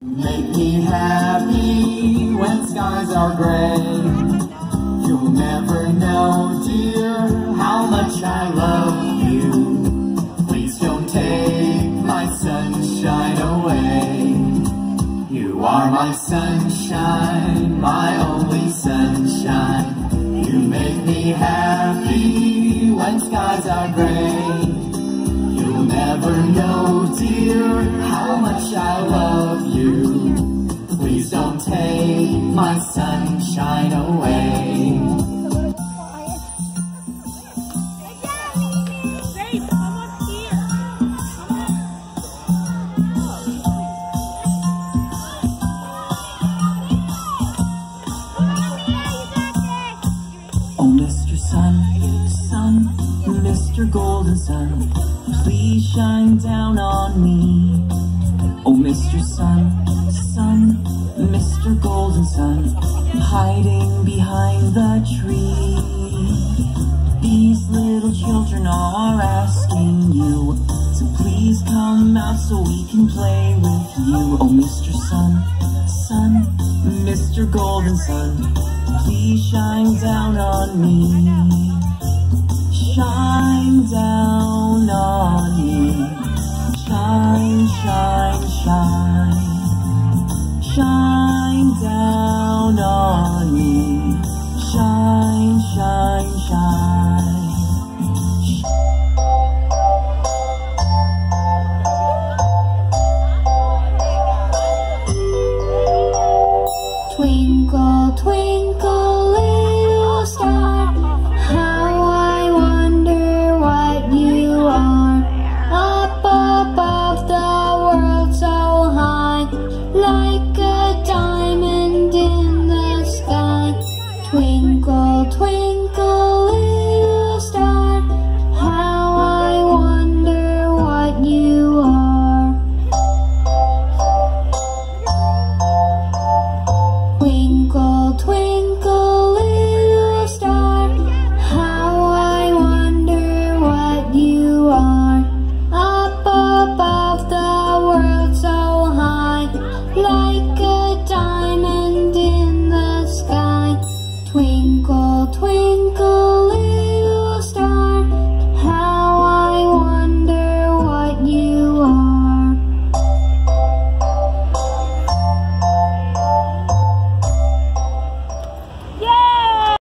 Make me happy when skies are gray. You'll never know, dear, how much I love you. Please don't take my sunshine away. You are my sunshine, my only sunshine. You make me happy when skies are gray. You'll never know, dear, how much I love you. Please don't take my sunshine away. Oh, Mr. Sun, Sun, Mr. Golden Sun, please shine down on me. Oh, Mr. Sun, Sun, Mr. Golden Sun, hiding behind the tree. These little children are asking you to please come out so we can play with you. Oh, Mr. Sun, Sun, Mr. Golden Sun, please shine down on me. Shine down on me. Shine, shine, shine. Shine down on me.